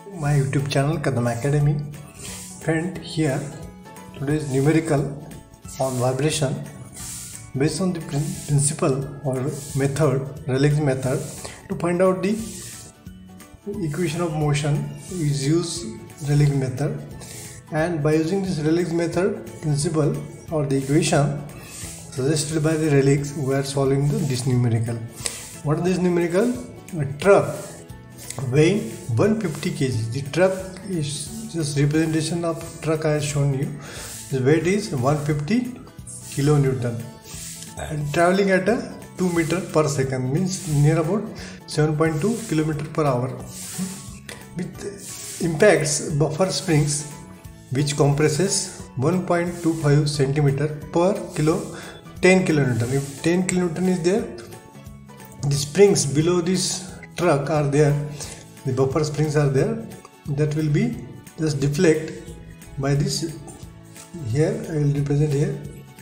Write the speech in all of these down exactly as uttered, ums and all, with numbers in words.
my YouTube channel Kadam Academy. Friend, here today's numerical on vibration based on the principle or method, Rayleigh's method. To find out the equation of motion, we use Rayleigh's method, and by using this Rayleigh's method principle or the equation suggested by the Rayleigh's, we are solving the, this numerical. What is this numerical? A truck weighing one hundred fifty kilograms. The truck is just representation of truck I have shown you. The weight is one hundred fifty kilonewton and traveling at a two meter per second, means near about seven point two kilometer per hour. With impacts buffer springs which compresses one point two five centimeter per kilo ten kilonewton. If ten kilonewton is there, the springs below this truck are there, the buffer springs are there, that will be just deflect by this. Here I will represent here.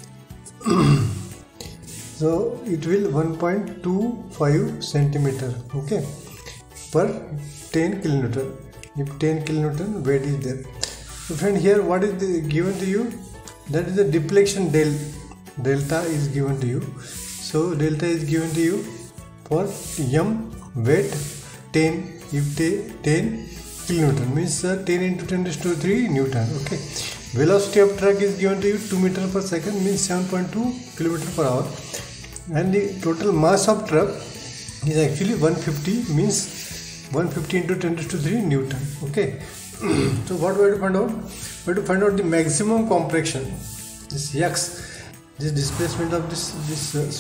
So it will one point two five centimeter, okay, per ten kilonewton. If ten kilonewton weight is there. So friend, here what is the, given to you? That is the deflection del delta is given to you. So delta is given to you for m weight ten. If ten kilonewton means uh, ten into ten raised to three newton. Okay. Velocity of truck is given to you two meter per second, means seven point two kilometer per hour, and the total mass of truck is actually one hundred fifty, means one hundred fifty into ten raised to three newton. Okay. So what we have to find out? We have to find out the maximum compression. This x, this displacement of this this uh,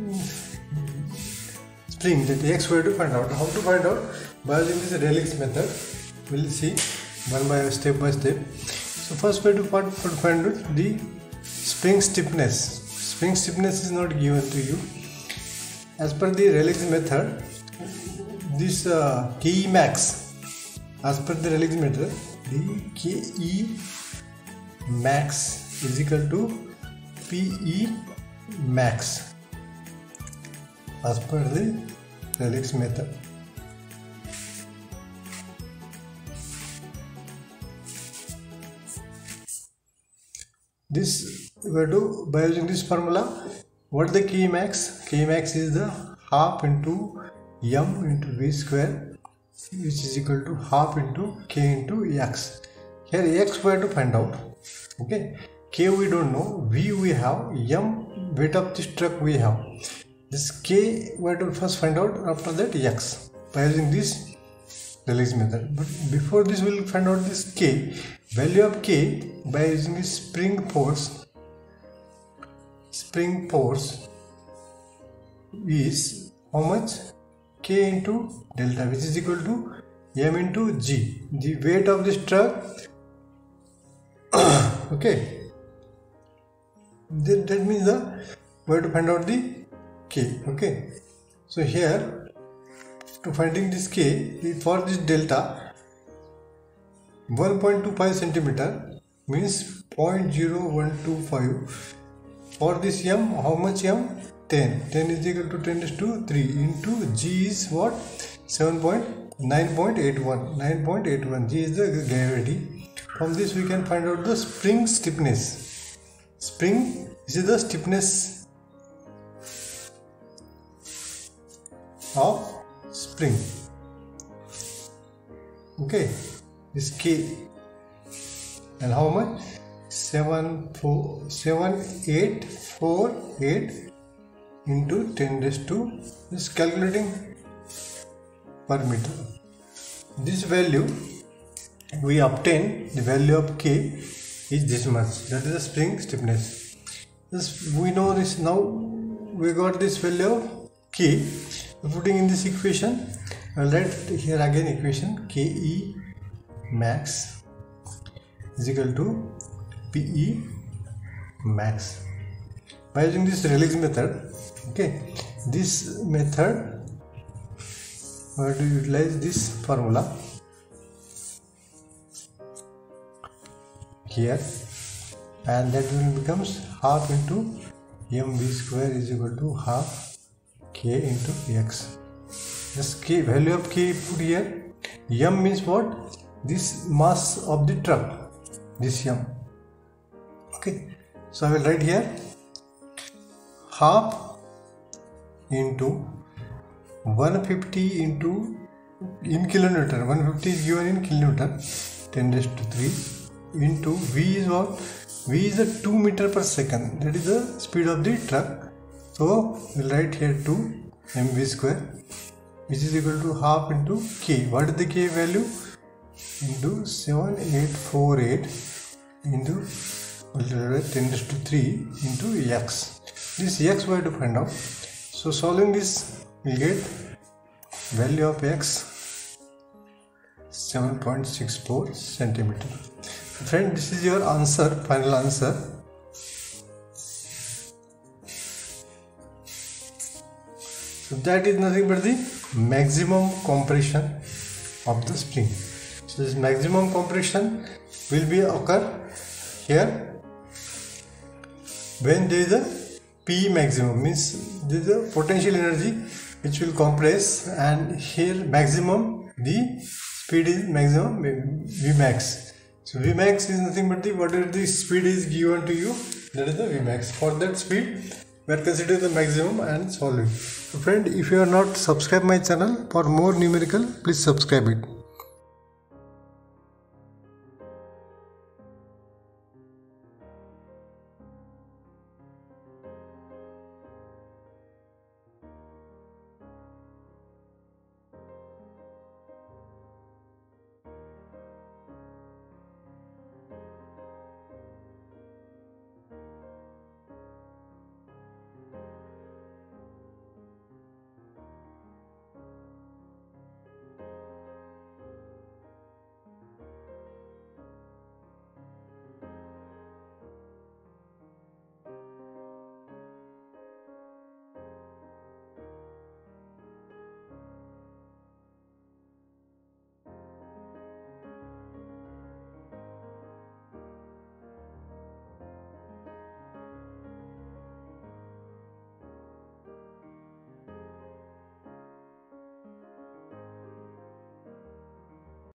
spring, that x we have to find out. How to find out? By using this Rayleigh's method. We will see one by step by step. So first we have to find out the spring stiffness. Spring stiffness is not given to you. As per the Rayleigh's method, this uh, Ke max, as per the Rayleigh's method, the Ke max is equal to Pe max as per the Rayleigh's method. This we have to, by using this formula, what is the K max? K max is the half into m into v square, which is equal to half into k into x. Here x we have to find out. Okay, k we don't know, v we have, m weight of this truck we have. This k we have to first find out, after that x, by using this Rayleigh's method. But before this we will find out this k, value of k by using this spring force. Spring force is how much? K into delta, which is equal to m into g, the weight of this truck. Okay, that, that means the we have to find out the k. Okay, so here to finding this k, for this delta, one point two five centimeter means zero point zero one two five. For this m, how much m? ten. ten is equal to ten raised to three into g is what? seven point nine point eight one. nine point eight one. G is the gravity. From this we can find out the spring stiffness. Spring, this is the stiffness of spring. Okay, this k, and how much? seven four seven eight four eight into ten raised to, this calculating per meter. This value we obtain, the value of k is this much, that is the spring stiffness. This we know this now. We got this value of k. Putting in this equation, I'll write here again equation Ke max is equal to Pe max. By using this Rayleigh's method, okay, this method we have to utilize this formula here, and that will becomes half into mv square is equal to half k into x. This k, value of k put here. M means what? this mass of the truck, this m. Okay, so I will write here half into one hundred fifty into in kilonewton. one hundred fifty is given in kilonewton, ten raised to three, into v is what? V is a two meter per second. That is the speed of the truck. So we'll write here two mv square, which is equal to half into k. What is the k value? Into seven eight four eight into ten raised to three into x. This x we have to find out. So solving this, we get value of x seven point six four centimeter. Friend, this is your answer, final answer. So that is nothing but the maximum compression of the spring. So this maximum compression will be occur here when there is a P maximum, means there is a potential energy which will compress, and here maximum the speed is maximum Vmax. So Vmax is nothing but the whatever the speed is given to you, that is the Vmax. For that speed we are considering the maximum and solve it. So friend, if you are not subscribed my channel for more numerical, please subscribe it.